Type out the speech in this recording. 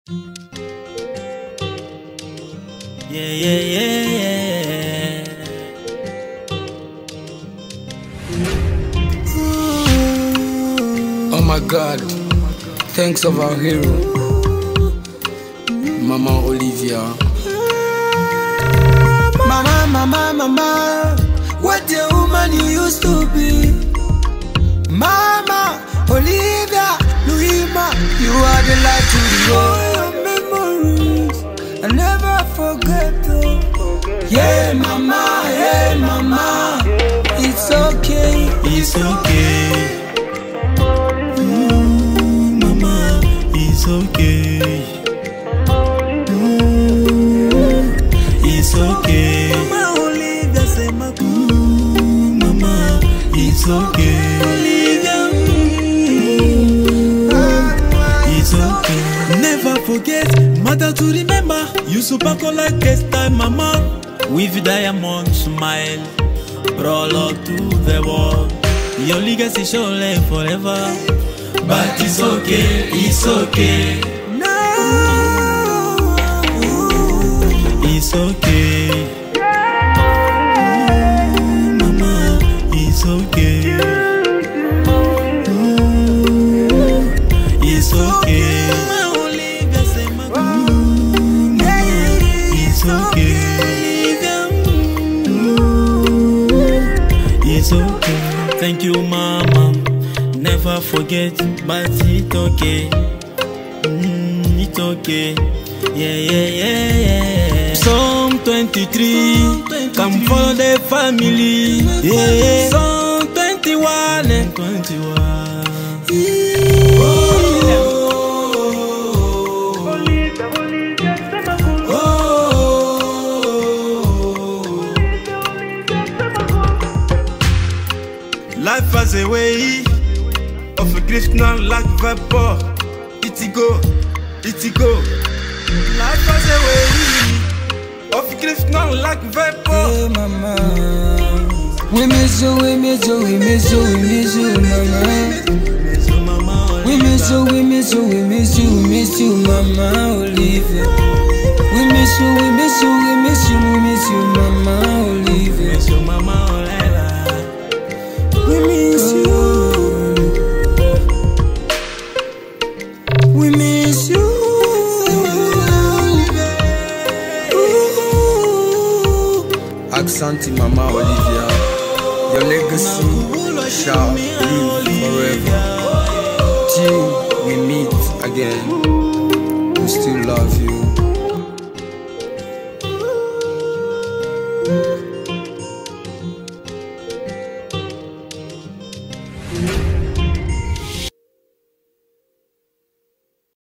Yeah, yeah, yeah, yeah. Oh my God, thanks of our hero, Mama Olivia. Mama, mama, mama, what a woman you used to be. Mama Olivia, Louima, you are the light to the world. Memories I never forget. Yeah, mama, it's okay, It's okay. Mama, it's okay. It's okay. Mama Olivia, say my Mama, it's okay. Olivia, It's okay. Never forget, mother to remember. You super cool like this time, mama. With diamond smile, brought love to the world. Your legacy shall live forever. But it's okay, it's okay. no. It's okay. Mama, it's okay. It's okay. Mama Olivia, say my It's okay. It's okay. Thank you, mama. Never forget, but it's okay. It's okay. Yeah, yeah, yeah, yeah. Psalm 23, come follow the family. Yeah, yeah. Psalm 21 and 21. Life has a way of a grief, not like vapor. It go. Life has a way of a grief, not like vapor. Hey, mama, we miss you, we miss you, we miss you, we miss you, mama. We miss you, we miss you, we miss you, we miss you, Mama Olivia. We miss you, we miss you, we miss you, we miss you, Mama Olivia. Miss you, Mama Olivia. We miss you. We miss you. Accent Mama Olivia, your legacy shall live forever. Till we meet again, we still love you.